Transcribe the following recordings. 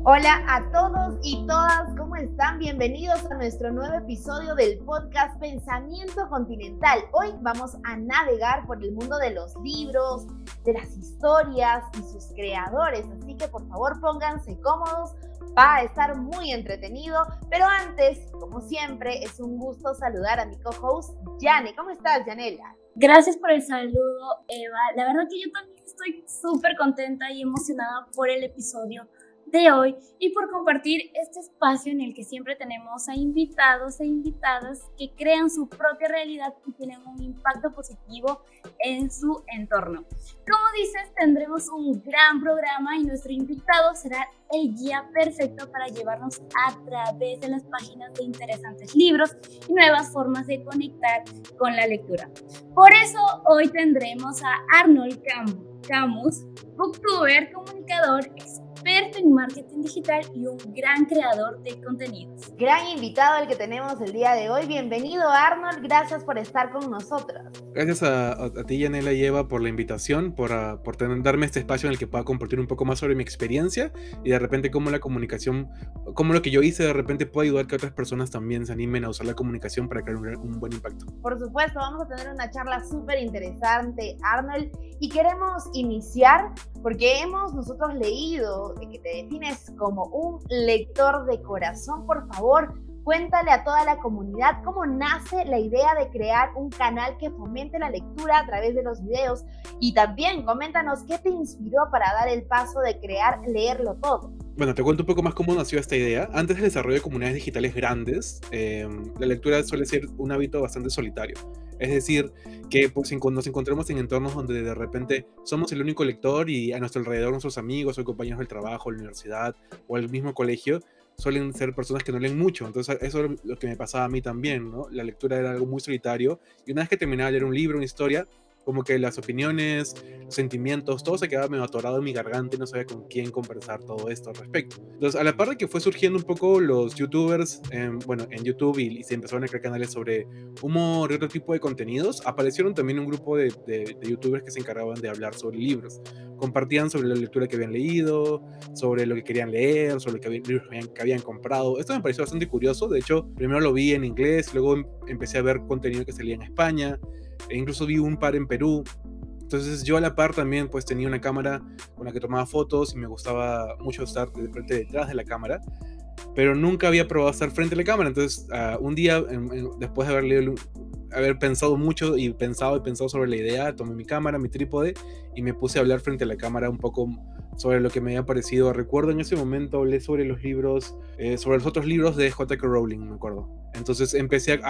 Hola a todos y todas, ¿cómo están? Bienvenidos a nuestro nuevo episodio del podcast Pensamiento Continental. Hoy vamos a navegar por el mundo de los libros, de las historias y sus creadores, así que por favor pónganse cómodos, va a estar muy entretenido, pero antes, como siempre, es un gusto saludar a mi co-host, Yane. ¿Cómo estás, Yanela? Gracias por el saludo, Eva. La verdad que yo también estoy súper contenta y emocionada por el episodio de hoy y por compartir este espacio en el que siempre tenemos a invitados e invitadas que crean su propia realidad y tienen un impacto positivo en su entorno. Como dices, tendremos un gran programa y nuestro invitado será el guía perfecto para llevarnos a través de las páginas de interesantes libros y nuevas formas de conectar con la lectura. Por eso hoy tendremos a Arnold Camus, booktuber, comunicador, experto en marketing digital y un gran creador de contenidos. Gran invitado el que tenemos el día de hoy. Bienvenido, Arnold. Gracias por estar con nosotros. Gracias a ti, Yanela y Eva, por la invitación, por darme este espacio en el que pueda compartir un poco más sobre mi experiencia y de repente cómo la comunicación, cómo lo que yo hice de repente puede ayudar a que otras personas también se animen a usar la comunicación para crear un buen impacto. Por supuesto, vamos a tener una charla súper interesante, Arnold, y queremos iniciar porque hemos nosotros leído de que te defines como un lector de corazón. Por favor, cuéntale a toda la comunidad cómo nace la idea de crear un canal que fomente la lectura a través de los videos, y también coméntanos qué te inspiró para dar el paso de crear Leerlo Todo. Bueno, te cuento un poco más cómo nació esta idea. Antes del desarrollo de comunidades digitales grandes, la lectura suele ser un hábito bastante solitario. Es decir, que pues, nos encontramos en entornos donde de repente somos el único lector y a nuestro alrededor nuestros amigos o compañeros del trabajo, la universidad o el mismo colegio suelen ser personas que no leen mucho. Entonces eso es lo que me pasaba a mí también, ¿no? La lectura era algo muy solitario y una vez que terminaba de leer un libro, una historia, como que las opiniones, los sentimientos, todo se quedaba medio atorado en mi garganta y no sabía con quién conversar todo esto al respecto. Entonces, a la par de que fue surgiendo un poco los youtubers, en YouTube y se empezaron a crear canales sobre humor y otro tipo de contenidos, aparecieron también un grupo de youtubers que se encargaban de hablar sobre libros. Compartían sobre la lectura que habían leído, sobre lo que querían leer, sobre libros que habían comprado. Esto me pareció bastante curioso. De hecho, primero lo vi en inglés, luego empecé a ver contenido que salía en España, e incluso vi un par en Perú. Entonces yo a la par también pues tenía una cámara con la que tomaba fotos y me gustaba mucho estar de frente detrás de la cámara, pero nunca había probado estar frente a la cámara. Entonces un día, después de haber pensado mucho y pensado sobre la idea, tomé mi cámara, mi trípode y me puse a hablar frente a la cámara un poco sobre lo que me había parecido. Recuerdo en ese momento hablé sobre los libros, sobre los otros libros de J.K. Rowling, me acuerdo. Entonces empecé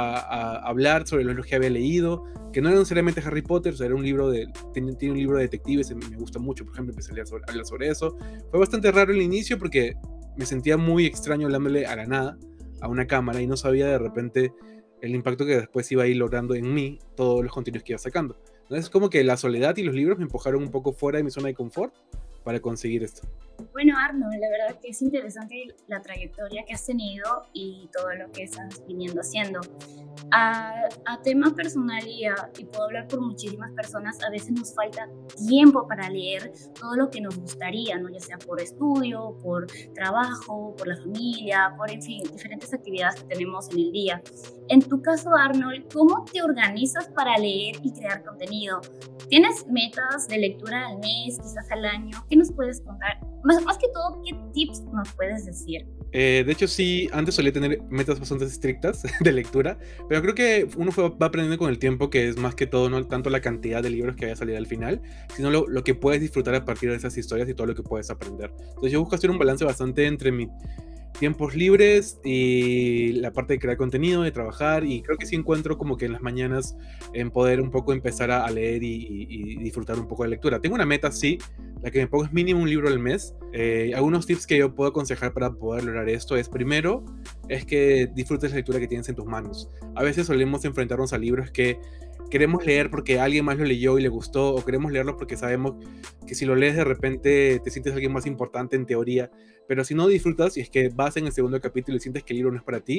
a hablar sobre los libros que había leído, que no eran necesariamente Harry Potter, o sea, era un libro tiene un libro de detectives, me gusta mucho, por ejemplo, empecé a hablar sobre eso. Fue bastante raro el inicio porque me sentía muy extraño hablándole a la nada, a una cámara, y no sabía de repente el impacto que después iba a ir logrando en mí todos los contenidos que iba sacando. Entonces, como que la soledad y los libros me empujaron un poco fuera de mi zona de confort para conseguir esto. Bueno, Arnold, la verdad que es interesante la trayectoria que has tenido y todo lo que estás viniendo haciendo. A tema personal y puedo hablar por muchísimas personas, a veces nos falta tiempo para leer todo lo que nos gustaría, ¿no? Ya sea por estudio, por trabajo, por la familia, por, en fin, diferentes actividades que tenemos en el día. En tu caso, Arnold, ¿cómo te organizas para leer y crear contenido? ¿Tienes metas de lectura al mes, quizás al año? ¿Qué nos puedes contar? Más que todo, ¿qué tips nos puedes decir? De hecho, sí, antes solía tener metas bastante estrictas de lectura, pero creo que uno va aprendiendo con el tiempo que es más que todo no tanto la cantidad de libros que vaya a salir al final, sino lo que puedes disfrutar a partir de esas historias y todo lo que puedes aprender. Entonces yo busco hacer un balance bastante entre mi tiempos libres y la parte de crear contenido, de trabajar, y creo que sí encuentro como que en las mañanas en poder un poco empezar a leer y disfrutar un poco de lectura. Tengo una meta, sí, la que me pongo es mínimo un libro al mes. Algunos tips que yo puedo aconsejar para poder lograr esto es, primero, es que disfrutes la lectura que tienes en tus manos. A veces solemos enfrentarnos a libros que queremos leer porque alguien más lo leyó y le gustó, o queremos leerlo porque sabemos que si lo lees de repente te sientes alguien más importante en teoría, pero si no disfrutas y es que vas en el segundo capítulo y sientes que el libro no es para ti,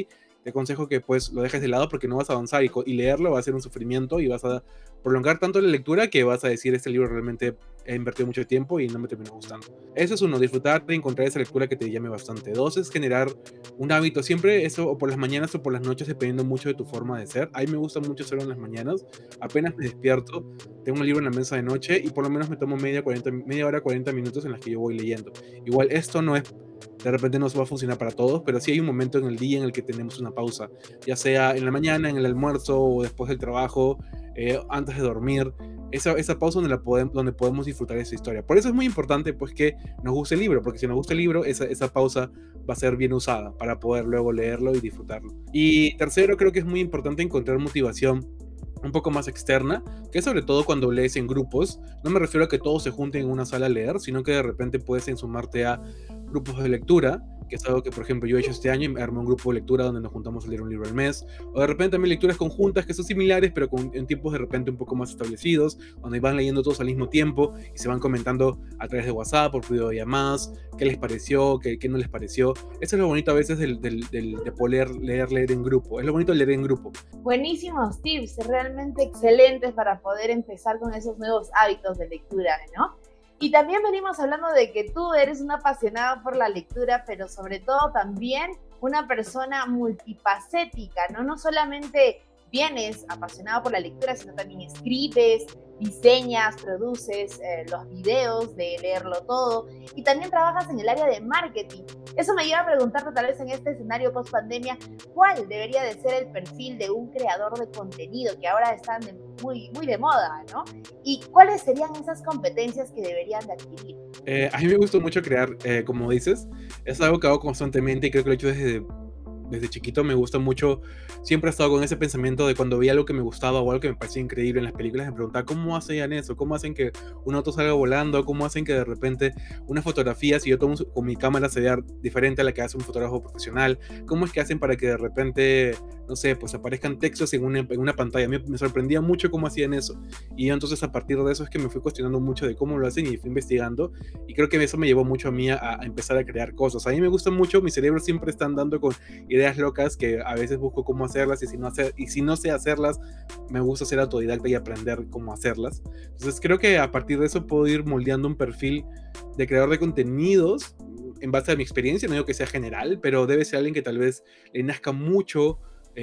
te aconsejo que pues lo dejes de lado porque no vas a avanzar y leerlo va a ser un sufrimiento y vas a prolongar tanto la lectura que vas a decir este libro realmente he invertido mucho tiempo y no me terminó gustando. Eso es uno, disfrutar de encontrar esa lectura que te llame bastante. Dos, es generar un hábito, siempre eso, o por las mañanas o por las noches, dependiendo mucho de tu forma de ser. A mí me gusta mucho hacerlo en las mañanas, apenas me despierto, tengo un libro en la mesa de noche y por lo menos me tomo media hora, 40 minutos en las que yo voy leyendo. Igual esto no es, de repente no va a funcionar para todos, pero sí hay un momento en el día en el que tenemos una pausa, ya sea en la mañana, en el almuerzo o después del trabajo, antes de dormir. Esa pausa donde podemos disfrutar esa historia. Por eso es muy importante pues que nos guste el libro, porque si nos gusta el libro, esa pausa va a ser bien usada para poder luego leerlo y disfrutarlo. Y tercero, creo que es muy importante encontrar motivación un poco más externa, que sobre todo cuando lees en grupos. No me refiero a que todos se junten en una sala a leer, sino que de repente puedes sumarte a grupos de lectura, que es algo que por ejemplo yo he hecho este año, y me armé un grupo de lectura donde nos juntamos a leer un libro al mes, o de repente también lecturas conjuntas que son similares pero en tiempos de repente un poco más establecidos, donde van leyendo todos al mismo tiempo y se van comentando a través de WhatsApp, por videollamadas, qué les pareció, qué no les pareció. Eso es lo bonito a veces de poder leer en grupo, es lo bonito de leer en grupo. Buenísimos tips, realmente excelentes para poder empezar con esos nuevos hábitos de lectura, ¿no? Y también venimos hablando de que tú eres una apasionada por la lectura, pero sobre todo también una persona multifacética, ¿no? No solamente vienes apasionado por la lectura, sino también escribes, diseñas, produces los videos de leerlo todo y también trabajas en el área de marketing. Eso me lleva a preguntarte tal vez en este escenario post pandemia, ¿cuál debería de ser el perfil de un creador de contenido que ahora están muy de moda, ¿no? ¿Y cuáles serían esas competencias que deberían de adquirir? A mí me gusta mucho crear, como dices, es algo que hago constantemente y creo que lo he hecho desde chiquito. Me gusta mucho, siempre he estado con ese pensamiento de cuando veía algo que me gustaba o algo que me parecía increíble en las películas, me preguntaba cómo hacían eso, cómo hacen que un auto salga volando, cómo hacen que de repente una fotografía, si yo tomo con mi cámara, se vea diferente a la que hace un fotógrafo profesional, cómo es que hacen para que de repente, no sé, pues aparezcan textos en una pantalla. A mí me sorprendía mucho cómo hacían eso, y entonces a partir de eso es que me fui cuestionando mucho de cómo lo hacen y fui investigando, y creo que eso me llevó mucho a mí a empezar a crear cosas. A mí me gusta mucho, mi cerebro siempre está andando con ideas locas que a veces busco cómo hacerlas y si no sé hacerlas, me gusta ser autodidacta y aprender cómo hacerlas. Entonces creo que a partir de eso puedo ir moldeando un perfil de creador de contenidos en base a mi experiencia. No digo que sea general, pero debe ser alguien que tal vez le nazca mucho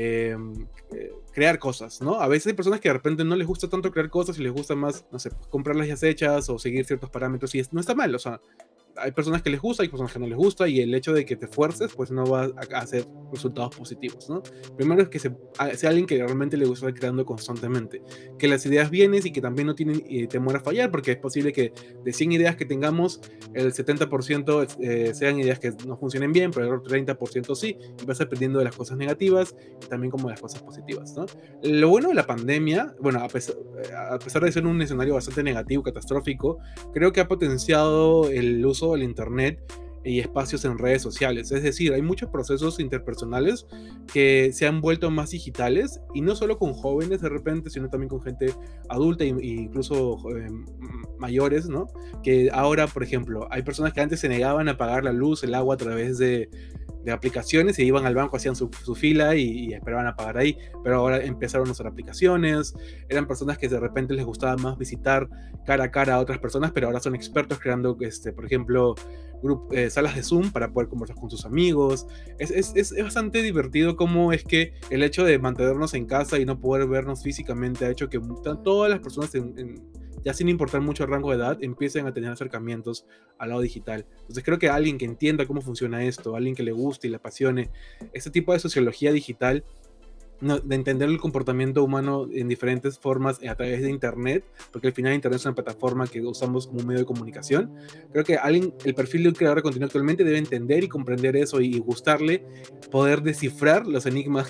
crear cosas, ¿no? A veces hay personas que de repente no les gusta tanto crear cosas y les gusta más, no sé, comprarlas ya hechas o seguir ciertos parámetros, y no está mal. O sea, hay personas que les gusta, hay personas que no les gusta, y el hecho de que te fuerces pues no va a hacer resultados positivos, ¿no? Primero es que sea alguien que realmente le gusta estar creando constantemente, que las ideas vienen y que también no tienen temor a fallar, porque es posible que de 100 ideas que tengamos, el 70% sean ideas que no funcionen bien, pero el otro 30% sí, y vas aprendiendo de las cosas negativas y también como de las cosas positivas, ¿no? Lo bueno de la pandemia, bueno, a pesar de ser un escenario bastante negativo, catastrófico, creo que ha potenciado el uso del internet y espacios en redes sociales. Es decir, hay muchos procesos interpersonales que se han vuelto más digitales, y no solo con jóvenes de repente, sino también con gente adulta e incluso mayores, ¿no? Que ahora, por ejemplo, hay personas que antes se negaban a pagar la luz, el agua a través de aplicaciones, y iban al banco, hacían su fila y esperaban a pagar ahí, pero ahora empezaron a usar aplicaciones. Eran personas que de repente les gustaba más visitar cara a cara a otras personas, pero ahora son expertos creando, por ejemplo, salas de Zoom para poder conversar con sus amigos. Es bastante divertido cómo es que el hecho de mantenernos en casa y no poder vernos físicamente ha hecho que todas las personas ya sin importar mucho el rango de edad, empiecen a tener acercamientos al lado digital. Entonces creo que alguien que entienda cómo funciona esto, alguien que le guste y le apasione este tipo de sociología digital, de entender el comportamiento humano en diferentes formas a través de internet, porque al final internet es una plataforma que usamos como un medio de comunicación. Creo que el perfil de un creador de contenido actualmente debe entender y comprender eso y gustarle poder descifrar los enigmas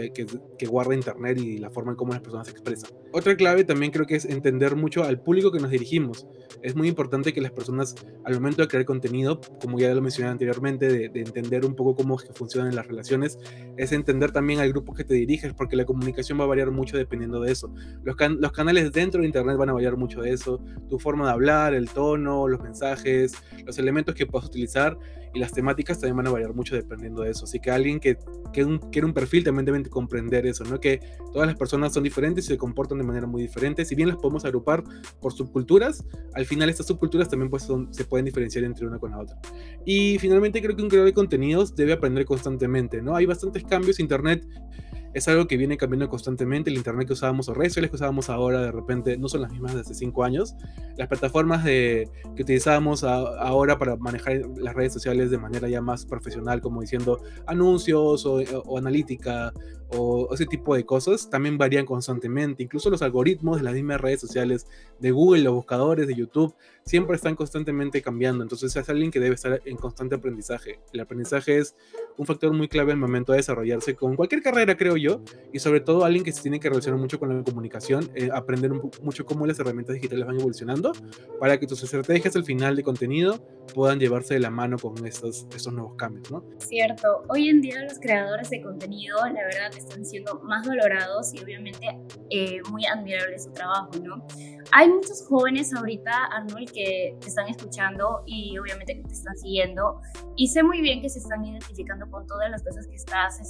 que guarda internet y la forma en cómo las personas se expresan. Otra clave también creo que es entender mucho al público que nos dirigimos. Es muy importante que las personas, al momento de crear contenido, como ya lo mencioné anteriormente, de entender un poco cómo es que funcionan las relaciones, es entender también al grupo que te dirige, estrategias, porque la comunicación va a variar mucho dependiendo de eso. Los canales dentro de Internet van a variar mucho de eso, tu forma de hablar, el tono, los mensajes, los elementos que puedas utilizar, y las temáticas también van a variar mucho dependiendo de eso. Así que alguien que quiere un perfil también debe comprender eso, ¿no? Que todas las personas son diferentes y se comportan de manera muy diferente. Si bien las podemos agrupar por subculturas, al final estas subculturas también pues se pueden diferenciar entre una con la otra. Y finalmente creo que un creador de contenidos debe aprender constantemente, ¿no? Hay bastantes cambios. Internet es algo que viene cambiando constantemente. El internet que usábamos o redes sociales que usábamos ahora de repente no son las mismas de hace 5 años. Las plataformas que utilizábamos ahora para manejar las redes sociales de manera ya más profesional, como diciendo anuncios o analítica o ese tipo de cosas, también varían constantemente. Incluso los algoritmos de las mismas redes sociales de Google, los buscadores de YouTube, siempre están constantemente cambiando. Entonces es alguien que debe estar en constante aprendizaje. El aprendizaje es un factor muy clave al momento de desarrollarse con cualquier carrera, creo yo, y sobre todo alguien que se tiene que relacionar mucho con la comunicación, aprender mucho cómo las herramientas digitales van evolucionando para que tus estrategias al final de contenido puedan llevarse de la mano con estos nuevos cambios, ¿no? Cierto, hoy en día los creadores de contenido, la verdad, están siendo más valorados y obviamente muy admirable su trabajo, ¿no? Hay muchos jóvenes ahorita, Arnold, que te están escuchando y obviamente que te están siguiendo, y sé muy bien que se están identificando con todas las cosas que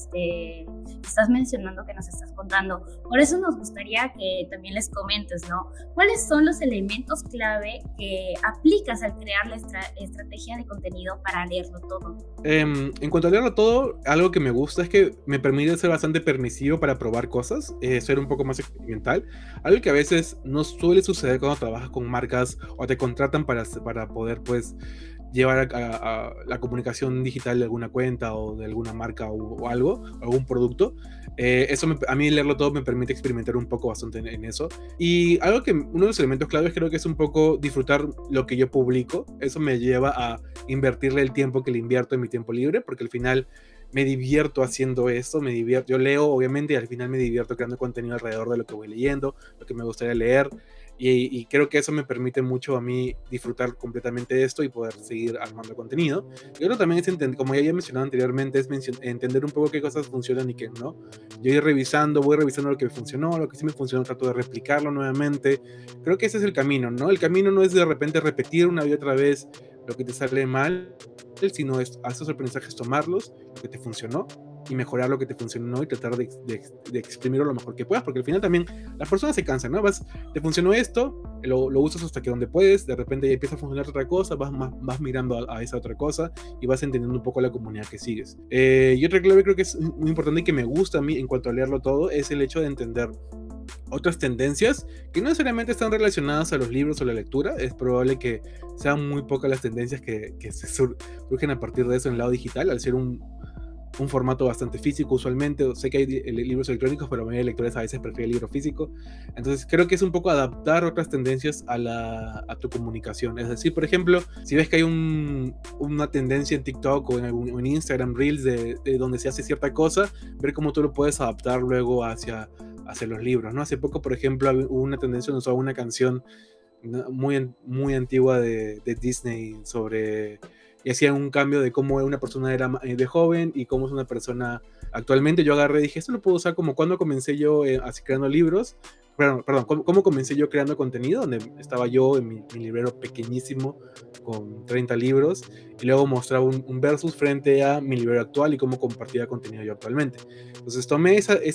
estás mencionando, que nos estás contando. Por eso nos gustaría que también les comentes, ¿no? ¿Cuáles son los elementos clave que aplicas al crear la estrategia de contenido para leerlo todo? En cuanto a leerlo todo, algo que me gusta es que me permite ser bastante permisivo para probar cosas, ser un poco más experimental, algo que a veces no suele suceder cuando trabajas con marcas o te contratan para poder pues llevar a la comunicación digital de alguna cuenta o de alguna marca o algo, algún producto. Eso a mí leerlo todo me permite experimentar un poco bastante en eso. Y algo que uno de los elementos claves creo que es un poco disfrutar lo que yo publico. Eso me lleva a invertirle el tiempo que le invierto en mi tiempo libre, porque al final me divierto haciendo esto, yo leo obviamente y al final me divierto creando contenido alrededor de lo que voy leyendo, lo que me gustaría leer. Y creo que eso me permite mucho a mí disfrutar completamente de esto y poder seguir armando contenido. Y otro también es, como ya había mencionado anteriormente, es entender un poco qué cosas funcionan y qué no. Yo voy revisando lo que funcionó, lo que sí me funcionó, trato de replicarlo nuevamente. Creo que ese es el camino, ¿no? El camino no es de repente repetir una y otra vez lo que te sale mal, sino es a esos aprendizajes tomarlos, lo que te funcionó, y mejorar lo que te funcionó y tratar de exprimirlo lo mejor que puedas, porque al final también las personas se cansan, ¿no? Te funcionó esto, lo usas hasta que donde puedes, de repente ya empieza a funcionar otra cosa, vas mirando a esa otra cosa y vas entendiendo un poco la comunidad que sigues. Y otra clave creo que es muy importante y que me gusta a mí en cuanto a leerlo todo, es el hecho de entender otras tendencias que no necesariamente están relacionadas a los libros o la lectura. Es probable que sean muy pocas las tendencias que surgen a partir de eso en el lado digital, al ser un formato bastante físico usualmente. Sé que hay libros electrónicos, pero la mayoría de lectores a veces prefieren el libro físico. Entonces creo que es un poco adaptar otras tendencias a tu comunicación. Es decir, por ejemplo, si ves que hay una tendencia en TikTok o en Instagram Reels de donde se hace cierta cosa, ver cómo tú lo puedes adaptar luego hacia los libros, ¿no? Hace poco, por ejemplo, hubo una tendencia donde usaba una canción muy antigua de Disney y hacían un cambio de cómo una persona era de joven y cómo es una persona actualmente. Yo agarré y dije, esto lo puedo usar como cuando comencé yo así creando libros. Perdón, cómo comencé yo creando contenido, donde estaba yo en mi librero pequeñísimo con 30 libros y luego mostraba un versus frente a mi librero actual y cómo compartía contenido yo actualmente. Entonces tomé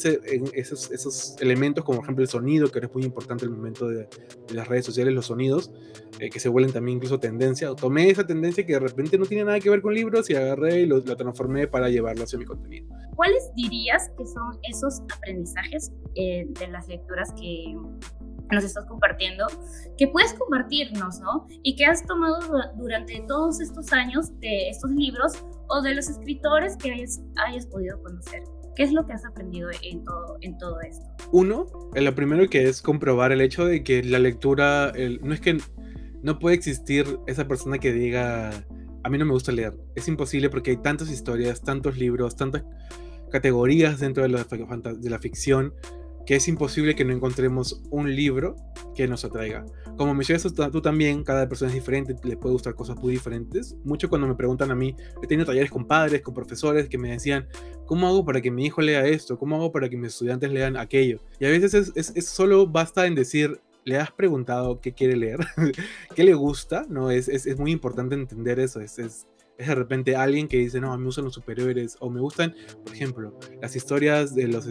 esos elementos, como por ejemplo el sonido, que es muy importante en el momento de las redes sociales, los sonidos, que se vuelven también incluso tendencia. Tomé esa tendencia que de repente no tiene nada que ver con libros y agarré y lo transformé para llevarlo hacia mi contenido. ¿Cuáles dirías que son esos aprendizajes de las lecturas que nos estás compartiendo, que puedes compartirnos, ¿no? Y que has tomado durante todos estos años de estos libros o de los escritores que hayas podido conocer? ¿Qué es lo que has aprendido en todo esto? Uno, lo primero que es comprobar el hecho de que la lectura, no es que no puede existir esa persona que diga, a mí no me gusta leer. Es imposible porque hay tantas historias, tantos libros, tantas categorías dentro de la ficción, que es imposible que no encontremos un libro que nos atraiga. Como mencionas tú también, cada persona es diferente, le puede gustar cosas muy diferentes. Mucho cuando me preguntan a mí, he tenido talleres con padres, con profesores que me decían, ¿cómo hago para que mi hijo lea esto? ¿Cómo hago para que mis estudiantes lean aquello? Y a veces es solo basta en decir, ¿le has preguntado qué quiere leer? ¿Qué le gusta? ¿No? Es muy importante entender eso. Es de repente alguien que dice, no, a mí me gustan los superhéroes, o me gustan, por ejemplo, las historias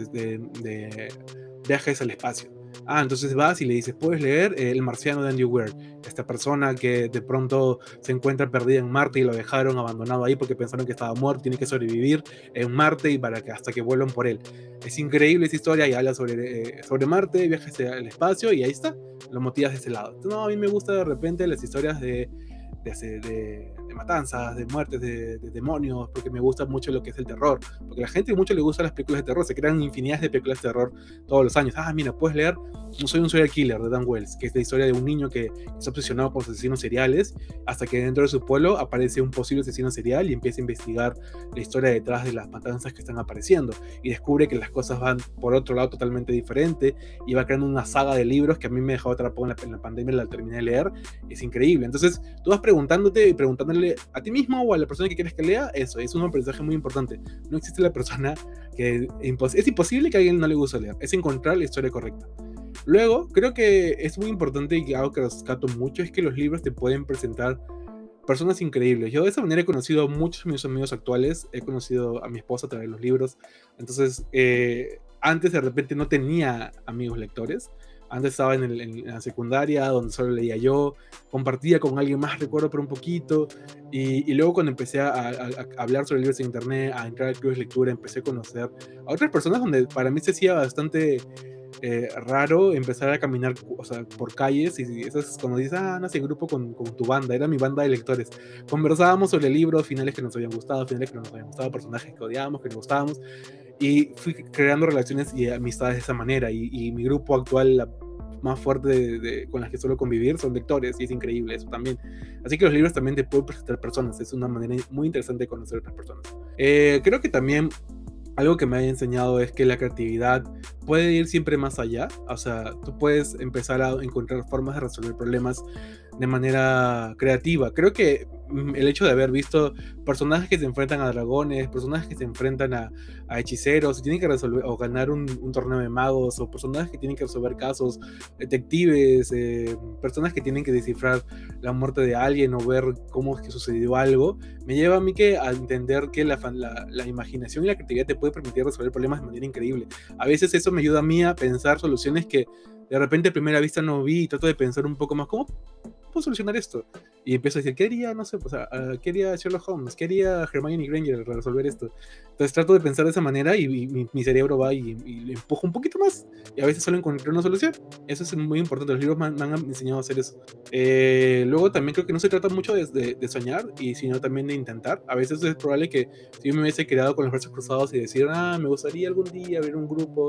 de viajes al espacio. Ah, entonces vas y le dices, ¿puedes leer El marciano de Andy Weir? Esta persona que de pronto se encuentra perdida en Marte y lo dejaron abandonado ahí porque pensaron que estaba muerto, tiene que sobrevivir en Marte y hasta que vuelvan por él. Es increíble esa historia y habla sobre Marte, viajes al espacio y ahí está, lo motivas de ese lado. No, a mí me gusta de repente las historias de matanzas, de muertes, de demonios, porque me gusta mucho lo que es el terror, porque a la gente mucho le gustan las películas de terror, se crean infinidades de películas de terror todos los años. Ah, mira, puedes leer No soy un serial killer de Dan Wells, que es la historia de un niño que está obsesionado por asesinos seriales, hasta que dentro de su pueblo aparece un posible asesino serial y empieza a investigar la historia detrás de las matanzas que están apareciendo, y descubre que las cosas van por otro lado totalmente diferente, y va creando una saga de libros que a mí me dejó atrapado en la pandemia, la terminé de leer, es increíble. Entonces tú vas preguntándote y preguntándole a ti mismo o a la persona que quieres que lea, eso es un aprendizaje muy importante. No existe la persona que es imposible que a alguien no le guste leer, es encontrar la historia correcta. Luego, creo que es muy importante y algo que rescato mucho es que los libros te pueden presentar personas increíbles. Yo de esa manera he conocido a muchos de mis amigos actuales, he conocido a mi esposa a través de los libros. Entonces, antes de repente no tenía amigos lectores. Antes estaba en la secundaria, donde solo leía yo, compartía con alguien más, recuerdo, por un poquito, y luego cuando empecé a hablar sobre libros en internet, a entrar a clubes de lectura, empecé a conocer a otras personas donde para mí se hacía bastante raro empezar a caminar, o sea, por calles, y eso es como dices, no sé, grupo con tu banda, era mi banda de lectores. Conversábamos sobre libros, finales que nos habían gustado, finales que no nos habían gustado, personajes que odiábamos, que nos gustábamos, y fui creando relaciones y amistades de esa manera, y mi grupo actual, la más fuerte con las que suelo convivir, son lectores, y es increíble eso también. Así que los libros también te pueden presentar personas, es una manera muy interesante de conocer a otras personas. Creo que también algo que me ha enseñado es que la creatividad puede ir siempre más allá. O sea, tú puedes empezar a encontrar formas de resolver problemas de manera creativa. Creo que el hecho de haber visto personajes que se enfrentan a dragones, personajes que se enfrentan a hechiceros, y tienen que resolver o ganar un torneo de magos, o personajes que tienen que resolver casos, detectives, personas que tienen que descifrar la muerte de alguien o ver cómo es que sucedió algo, me lleva a mí a entender que la imaginación y la creatividad te puede permitir resolver problemas de manera increíble. A veces eso me ayuda a mí a pensar soluciones que de repente a primera vista no vi, y trato de pensar un poco más, ¿cómo puedo solucionar esto? Y empiezo a decir, ¿qué haría? No sé, pues, ¿qué haría Sherlock Holmes? ¿Qué haría Hermione Granger para resolver esto? Entonces trato de pensar de esa manera, y mi cerebro va y le empuja un poquito más, y a veces solo encontré una solución. Eso es muy importante, los libros me han enseñado a hacer eso. Luego también creo que no se trata mucho de soñar, sino también de intentar. A veces es probable que si yo me hubiese quedado con los brazos cruzados y decir, me gustaría algún día ver un grupo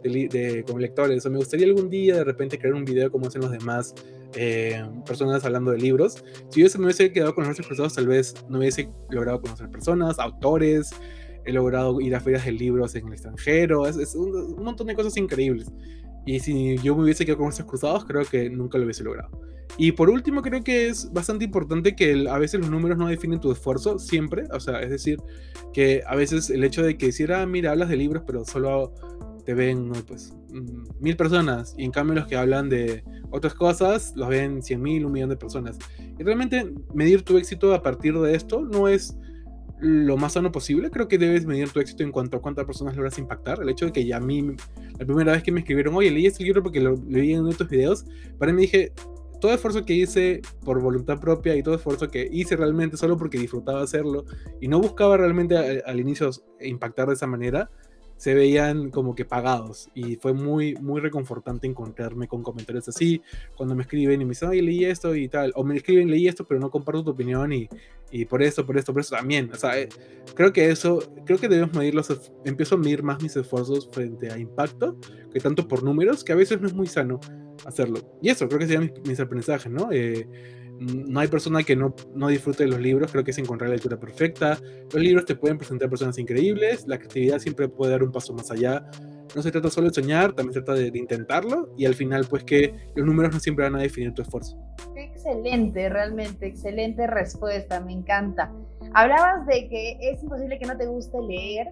con lectores, o me gustaría algún día de repente crear un video como hacen los demás personas hablando de libros. Si yo me hubiese quedado con los brazos cruzados, tal vez no hubiese logrado conocer personas, autores, he logrado ir a ferias de libros en el extranjero, es un montón de cosas increíbles. Y si yo me hubiese quedado con los brazos cruzados, creo que nunca lo hubiese logrado. Y por último, creo que es bastante importante que a veces los números no definen tu esfuerzo siempre. O sea, es decir, que a veces el hecho de que decir, mira, hablas de libros, pero solo te ven, pues, 1000 personas, y en cambio los que hablan de otras cosas los ven 100.000, 1.000.000 de personas. Y realmente medir tu éxito a partir de esto no es lo más sano posible. Creo que debes medir tu éxito en cuanto a cuántas personas logras impactar. El hecho de que ya a mí, la primera vez que me escribieron, oye, leí este libro porque lo leí en uno de tus videos, para mí dije, todo esfuerzo que hice por voluntad propia y todo esfuerzo que hice realmente solo porque disfrutaba hacerlo y no buscaba realmente al inicio impactar de esa manera, se veían como que pagados, y fue muy, muy reconfortante encontrarme con comentarios así, cuando me escriben y me dicen, oye, leí esto y tal, o me escriben, leí esto, pero no comparto tu opinión, y por eso también, o sea, creo que debemos empiezo a medir más mis esfuerzos frente a impacto, que tanto por números, que a veces no es muy sano hacerlo, y eso, creo que serían mis aprendizajes, ¿no? No hay persona que no disfrute de los libros. Creo que es encontrar la lectura perfecta. Los libros te pueden presentar personas increíbles, la creatividad siempre puede dar un paso más allá. no se trata solo de soñar, también se trata de intentarlo, y al final pues que los números no siempre van a definir tu esfuerzo. Excelente, realmente, excelente respuesta, me encanta. Hablabas de que es imposible que no te guste leer,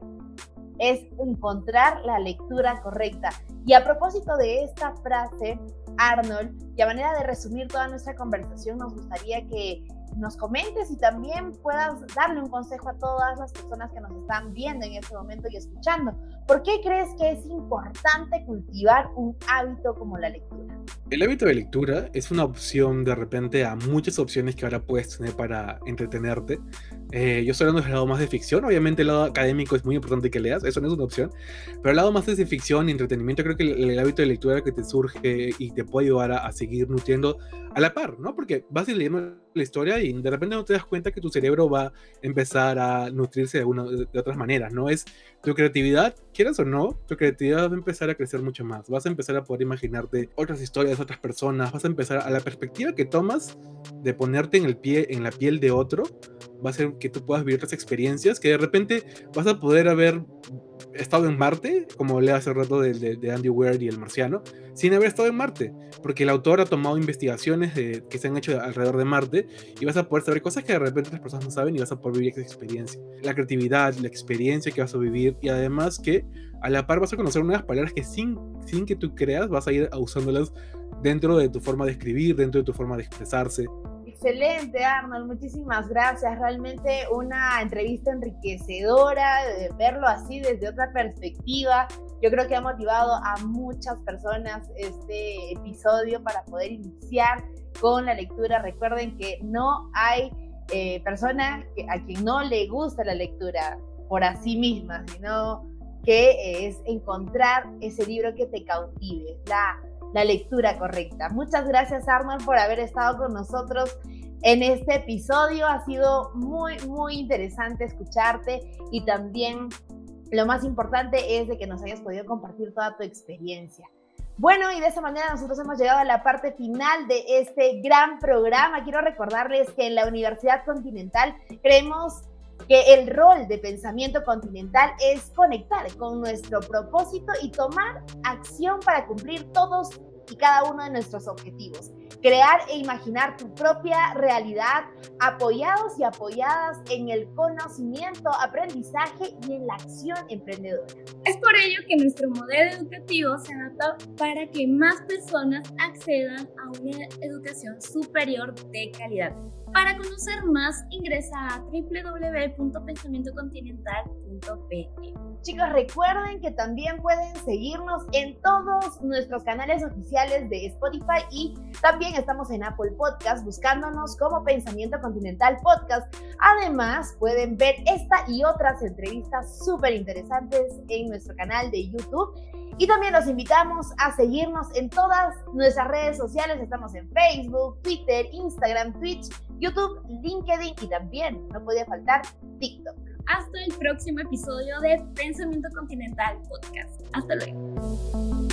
es encontrar la lectura correcta. Y a propósito de esta frase, Arnold, y a manera de resumir toda nuestra conversación, nos gustaría que nos comentes y también puedas darle un consejo a todas las personas que nos están viendo en este momento y escuchando. ¿Por qué crees que es importante cultivar un hábito como la lectura? El hábito de lectura es una opción de repente a muchas opciones que ahora puedes tener para entretenerte. Yo estoy hablando del lado más de ficción, obviamente el lado académico es muy importante que leas, eso no es una opción, pero el lado más de ficción y entretenimiento, creo que el hábito de lectura que te surge y te puede ayudar a seguir nutriendo a la par, ¿no? Porque vas a ir leyendo la historia y de repente no te das cuenta que tu cerebro va a empezar a nutrirse de otras maneras, ¿no? Es tu creatividad, quieras o no, tu creatividad va a empezar a crecer mucho más, vas a empezar a poder imaginarte otras historias, otras personas, vas a empezar a la perspectiva que tomas de ponerte en la piel de otro, va a hacer que tú puedas vivir otras experiencias, que de repente vas a poder haber estado en Marte, como hablé hace rato de Andy Weir y el marciano, sin haber estado en Marte, porque el autor ha tomado investigaciones que se han hecho alrededor de Marte y vas a poder saber cosas que de repente otras personas no saben y vas a poder vivir esa experiencia. La creatividad, la experiencia que vas a vivir y además que a la par vas a conocer nuevas palabras que sin que tú creas vas a ir usándolas dentro de tu forma de escribir, dentro de tu forma de expresarse. Excelente, Arnold, muchísimas gracias. Realmente una entrevista enriquecedora, de verlo así desde otra perspectiva. Yo creo que ha motivado a muchas personas este episodio para poder iniciar con la lectura. Recuerden que no hay persona a quien no le gusta la lectura por sí misma, sino que es encontrar ese libro que te cautive, la lectura correcta. Muchas gracias, Arnold, por haber estado con nosotros en este episodio. Ha sido muy, muy interesante escucharte y también lo más importante es de que nos hayas podido compartir toda tu experiencia. Bueno, y de esa manera nosotros hemos llegado a la parte final de este gran programa. Quiero recordarles que en la Universidad Continental creemos que el rol de Pensamiento Continental es conectar con nuestro propósito y tomar acción para cumplir todos y cada uno de nuestros objetivos. Crear e imaginar tu propia realidad, apoyados y apoyadas en el conocimiento, aprendizaje y en la acción emprendedora. Es por ello que nuestro modelo educativo se adapta para que más personas accedan a una educación superior de calidad. Para conocer más, ingresa a www.pensamientocontinental.pe. Chicos, recuerden que también pueden seguirnos en todos nuestros canales oficiales de Spotify y también estamos en Apple Podcast buscándonos como Pensamiento Continental Podcast. Además, pueden ver esta y otras entrevistas súper interesantes en nuestro canal de YouTube. Y también los invitamos a seguirnos en todas nuestras redes sociales. Estamos en Facebook, Twitter, Instagram, Twitch, YouTube, LinkedIn y también no podía faltar TikTok. Hasta el próximo episodio de Pensamiento Continental Podcast. Hasta luego.